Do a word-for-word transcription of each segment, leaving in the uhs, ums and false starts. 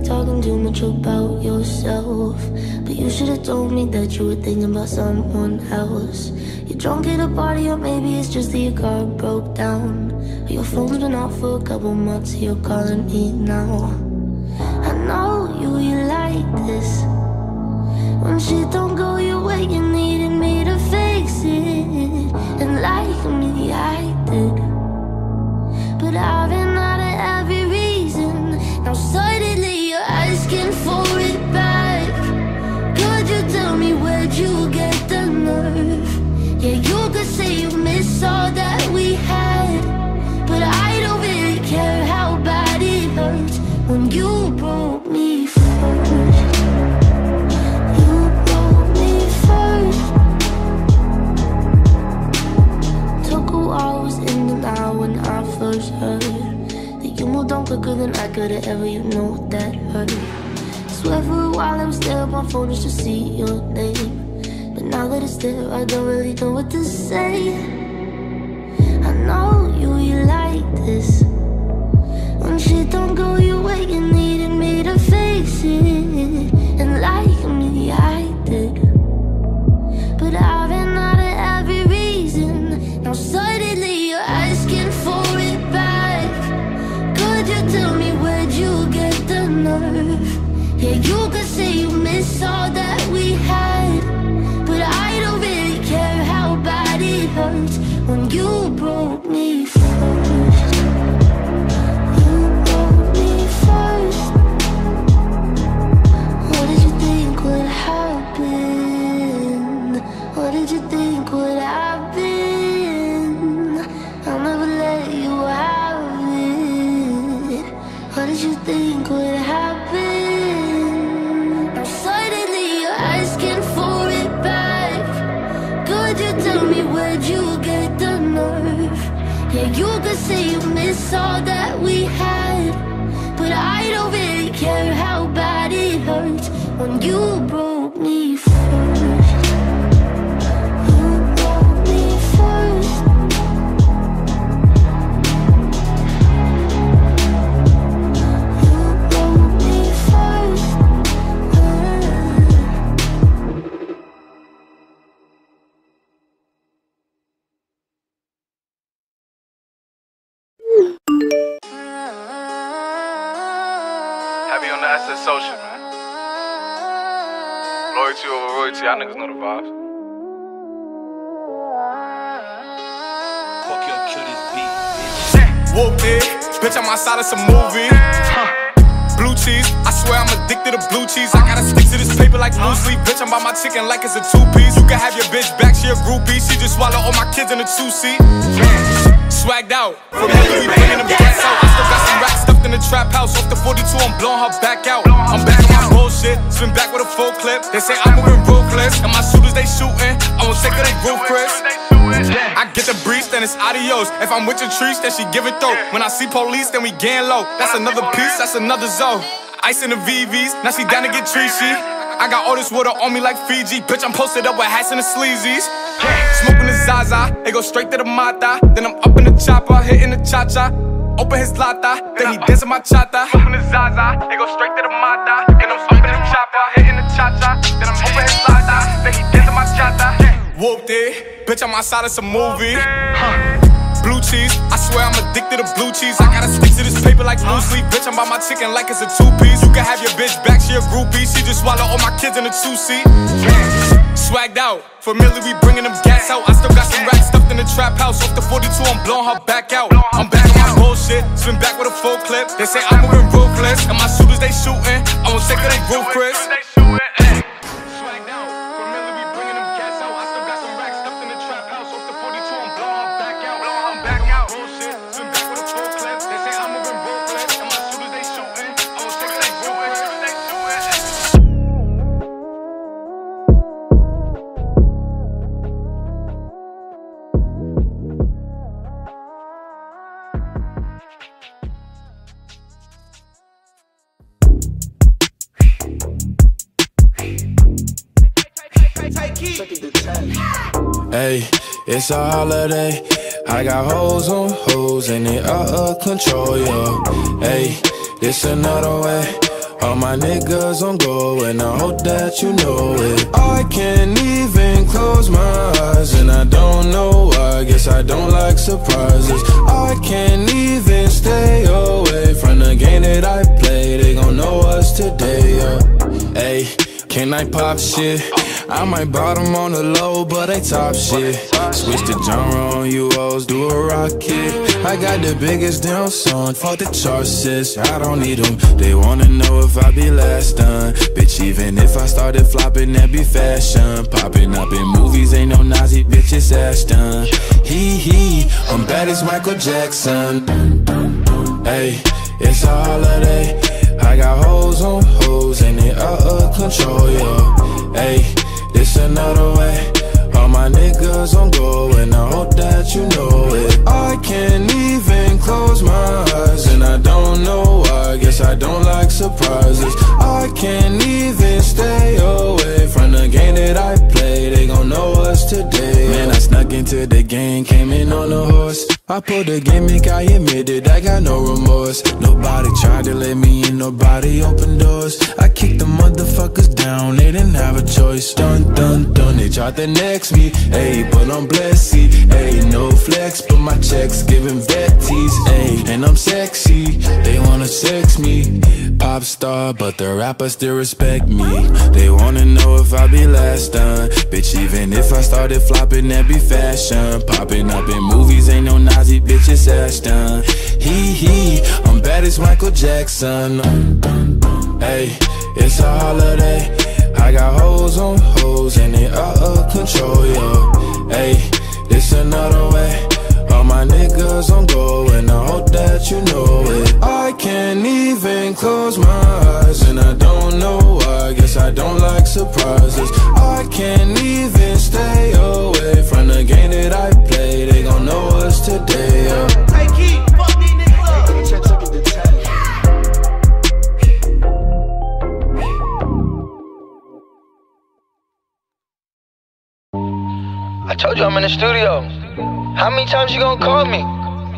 talking too much about yourself, but you should've told me that you were thinking about someone else. You're drunk at a party, or maybe it's just that your car broke down, or your phone's been off for a couple months, so you're calling me now. I know you, you like this. When shit don't go your way, you needed me to fix it. And like me, I did, but I've been out of every reason. Now suddenly you're asking for it back. Could you tell me where'd you get the nerve? Yeah, you could say you miss all that we had, but I don't really care how bad it hurts when you broke me first. You broke me first. Took a while, was in and out when I first heard that you moved on quicker than I could've ever, you know that hurt. Swear for a while I was there on my phone just to see your name, but now that it's there, I don't really know what to say. I know you, you like this. When shit don't go your way, you needed me to fix it. And like me, I did, but I've been out of every reason. Now suddenly you're asking for it back. Could you tell me where'd you get the nerve? Yeah, you could say you miss all that we had, but I don't really care how bad it hurts when you broke me first. You broke me first. What did you think would happen? What did you think would happen? I'll never let you have it. What did you think would happen? Now suddenly you're asking for it back. Could you tell me where'd you get the nerve? Yeah, you could say you miss all that we had, but I don't really care how bad it hurts when you broke me first. You broke me first. You broke me first. Heavy on the S S social, man. Loyalty over royalty, y'all niggas know the vibes. Fuck your kill this beat, bitch. Whooped it, bitch, I'm outside of some movie. Huh. Blue cheese, I swear I'm addicted to blue cheese. I gotta stick to this paper like blue sleep. Bitch, I'm by my chicken like it's a two-piece. You can have your bitch back, she a groupie. She just swallow all my kids in a two-seat. Swagged out, from here we bringing them gas out. I still got some racks stuffed in the trap house. Off the forty-two, I'm blowing her back out. I'm back on my bullshit, spin back with a full clip. They say I'm moving ruthless, and my shooters they shooting. I won't take her, they roof, Chris. I get the breeze, then it's adios. If I'm with your trees, then she give it though. When I see police, then we gang low. That's another piece, that's another zone. Ice in the V Vs, now she down to get treachy. I got all this water on me like Fiji. Bitch, I'm posted up with hats and the sleazies. Smoking the Zaza, it go straight to the Mata. Then I'm up in the chopper, hitting the cha-cha. Open his lata, then he dancing my chata. Smoking the Zaza, it go straight to the Mata. Then I'm up in the chopper, hitting the cha-cha. Then I'm open his lata, then he dancing my chata. Whooped it, bitch, I'm outside of some movie. Huh. Blue cheese, I swear I'm addicted to blue cheese. I gotta stick to this paper like blue sleep. Bitch, I'm by my chicken like it's a two-piece. You can have your bitch back, she a groupie. She just swallow all my kids in a two-seat. Swagged out, familiar, we bringing them gas out. I still got some racks stuffed in the trap house. Off the forty-two, I'm blowing her back out. I'm back on my bullshit, spin back with a full clip. They say I'm moving ruthless, and my shooters they shooting. I won't take her, they roof, Chris. Swagged out, familiar, we bringing them gas out. I still got some racks stuffed in the trap house. Off the forty-two, I'm blowing her back out. I'm back on my bullshit, spin back with a full clip. They say I'm moving ruthless, and my shooters they shooting. I won't take her, they roof, Chris. Hey, it's a holiday. I got hoes on hoes and they out of control, yo. Hey, this another way. All my niggas on go, and I hope that you know it. I can't even close my eyes, and I don't know why. Guess I don't like surprises. I can't even stay away from the game that I play. They gon' know us today, yeah. Ayy, can I pop shit? I might bottom on the low, but they top shit. Switch the genre on you hoes, do a rocket. I got the biggest damn song, fuck the charts, sis. I don't need them. They wanna know if I be last done. Bitch, even if I started flopping, that be fashion. Popping up in movies, ain't no Nazi, bitch, it's Ashton. Hee hee, I'm bad as Michael Jackson. Ayy, it's a holiday. I got hoes on hoes, and they out of control, yeah. Ayy, this another way. All my niggas on go, and I hope that you know it. I can't even close my eyes, and I don't know why. Guess I don't like surprises. I can't even stay away from the game that I play. They gon' know us today. Man, I snuck into the game, came in on a horse. I pulled a gimmick, I admit it, I got no remorse. Nobody tried to let me in, nobody opened doors. I kicked the motherfuckers down, they didn't have a choice. Dun dun dun, they tried to next me. Ayy, but I'm blessed, ayy, no flex, but my checks giving vetties, ayy. And I'm sexy, they wanna sex me. Pop star, but the rappers still respect me. They wanna know if I be last done. Bitch, even if I started flopping, that be fashion. Popping up in movies, ain't no Nazi, bitch, it's Ashton. Hee hee, I'm bad as Michael Jackson. Ayy, it's a holiday. I got hoes on hoes, and they out of control, yo. Ayy, this another way. All my niggas on go, and I hope that you know it. I can't even close my eyes, and I don't know why. Guess I don't like surprises. I can't even stay away from the game that I play. They gon' know us today, yeah. Hey, keep fuck these niggas up. I told you I'm in the studio. How many times you gonna call me?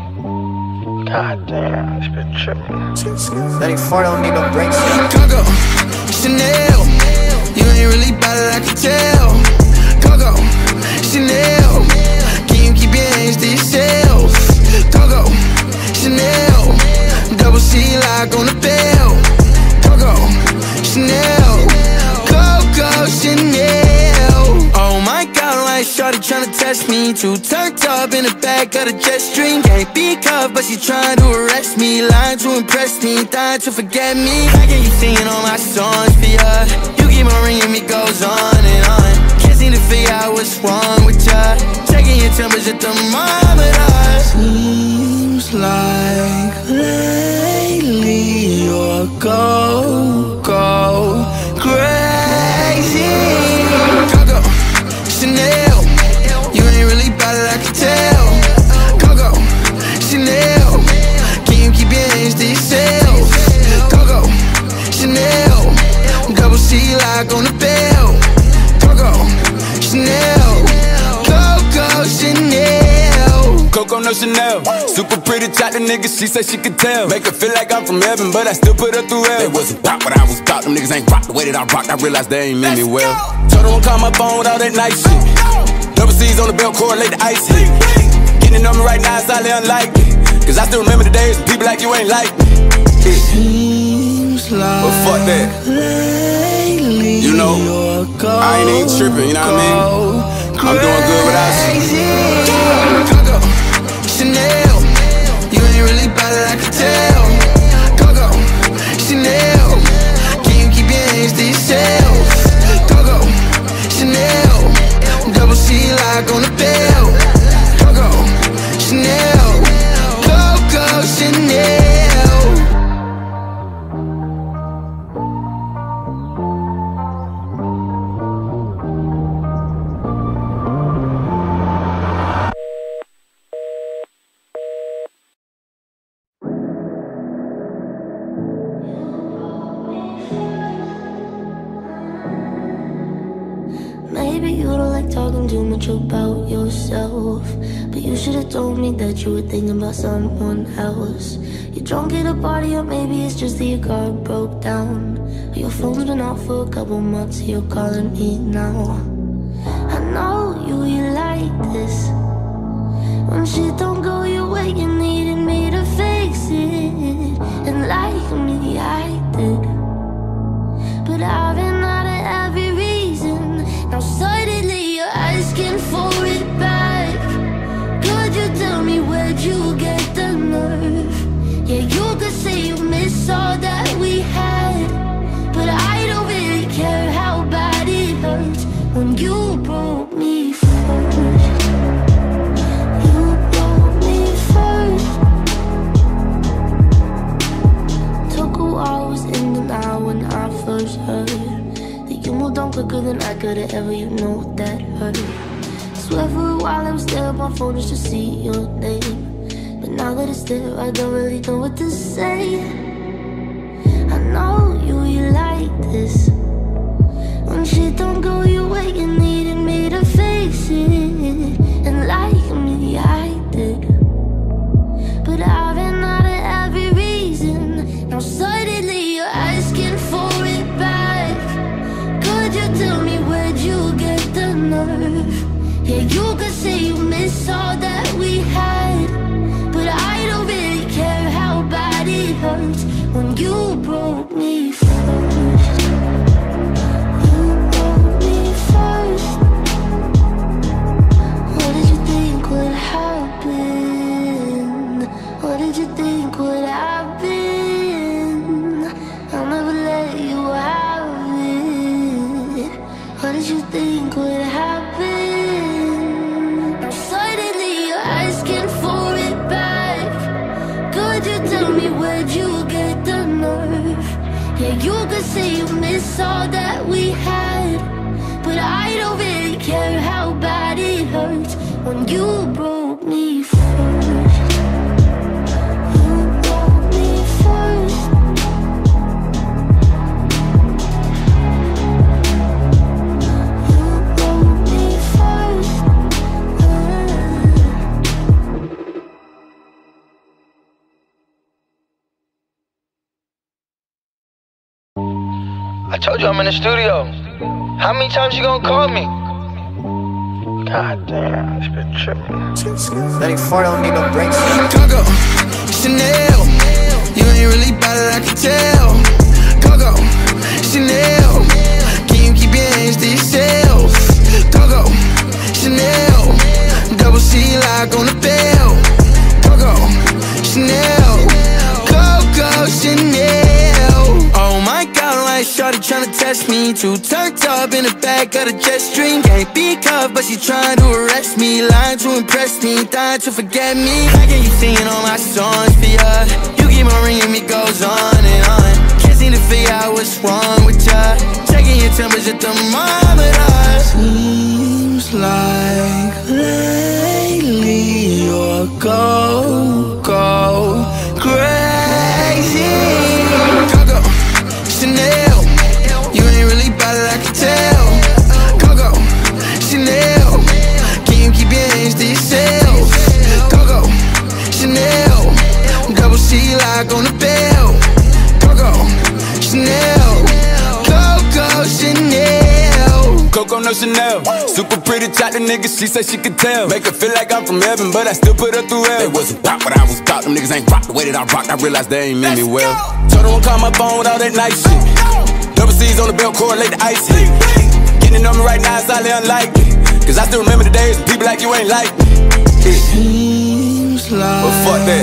God damn, it's been tripping. thirty-four don't need no brakes. Coco, Chanel, you ain't really bad it, I can tell. Coco, Chanel, can you keep your hands to yourself? Coco, Chanel, double C lock on the bell. Coco, Chanel, Coco, Chanel. Oh my God, like shorty tryna test me. Too turned up in the back of the jet stream. Can't be cuffed, but she trying to arrest me. Lying to impress me, dying to forget me. How can you singing all my songs for ya? You keep on ringing me, goes on and on. Can't seem to figure out what's wrong with ya. Checking your temperature thermometer. Seems like lately you're go, go crazy. Coco, Chanel, you ain't really bad it, I can tell. Coco, Chanel, can you keep your hands to yourself? Coco, Chanel, double C lock on the bell. Coco, Chanel, Coco, Chanel. Coco no Chanel, super pretty, chat the niggas, she said she could tell. Make her feel like I'm from heaven, but I still put her through hell. They wasn't pop when I was pop, them niggas ain't rock the way that I rocked. I realized they ain't mean me well. Told her don't call my phone with all that nice shit. Double C's on the belt, correlate the ice hit. Getting on me right now, it's highly unlikely. Cause I still remember the days when people like you ain't like me. Seems like but fuck that. Lately you know, I ain't even tripping, you know what I mean? I'm doing good without you. Coco, Chanel, you ain't really bad it, I can tell. Coco, Chanel, can you keep your hands to yourself? Coco, Chanel, double C lock on the bell. Coco, Chanel, Coco, Chanel. Maybe you don't like talking too much about yourself, but you should've told me that you were thinking about someone else. You're drunk at a party, or maybe it's just that your car broke down. Or your phone's been off for a couple months, you're calling me now. I know you, you like this. When shit don't go your way, you needed me to fix it. And like me, I did. But I've been out of every reason. Now suddenly you're asking for it back. Could you tell me where'd you get the nerve? Yeah, you could say you miss all that we had, but I don't really care how bad it hurts when you broke me first. You broke me first. Took a while, was in denial when I first heard that you moved on quicker than I could've ever, you know that hurt. Swear for a while I was there on my phone just to see your name. But now that it's there, I don't really know what to say. I know you, you like this. When shit don't go your way, you needed me to fix it. And like me, I did. But I've been out of every reason. Now suddenly you're asking for it back. Could you tell me where'd you get the nerve? Yeah, you could say you miss all that we had, but I don't really care how bad it hurts when you broke me first. You broke me first. What did you think would happen? What did you think would happen? I'll never let you have it. What did you think would happen? Where'd you get the nerve? Yeah, you could say you miss all that we had, but I don't really care how bad it hurts when you broke me first. You broke me first. You broke me first. I told you I'm in the studio. How many times you gonna call me? God damn, this bitch tripping. thirty-four don't need no brakes. Coco, Chanel, you ain't really bad at I can tell. Coco, Chanel, can you keep your hands to yourself? Coco, Chanel, double C lock on the bell. Coco, Chanel, Coco, Chanel. Oh my God, like shorty tryna test me. Too turned up in the back of the jet stream. Can't be cuffed, but she trying to arrest me. Lying to impress me, dying to forget me. How can you singing all my songs for ya? You keep on ringing me, goes on and on. Can't seem to figure out what's wrong with ya. Checking your temperature thermometer. Seems like lately you're go, go crazy. Coco, Chanel, you ain't really bad at I can tell. Coco, Chanel, can you keep your hands to yourself? Coco, Chanel, double C lock on the bell. Coco, Chanel, Coco, Chanel. Coco no Chanel, super pretty, chat the niggas, she said she could tell. Make her feel like I'm from heaven, but I still put her through hell. They wasn't pop, but I was pop, them niggas ain't rock the way that I rocked. I realized they ain't mean me well. Told her don't call my phone with all that nice shit. Double C's on the belt, correlate the ice hit. Getting on me right now is highly unlikely, cause I still remember the days when people like you ain't like me. Seems like but fuck that.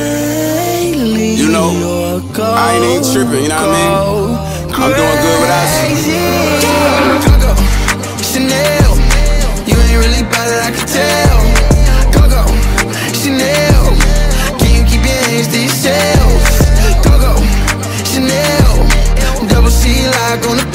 Lately you know, I ain't even tripping, you know what I mean? I'm doing good without you. Coco, Chanel, you ain't really bad at I can tell. Coco, Chanel, can you keep your hands to yourself? Coco, Chanel, double C lock on the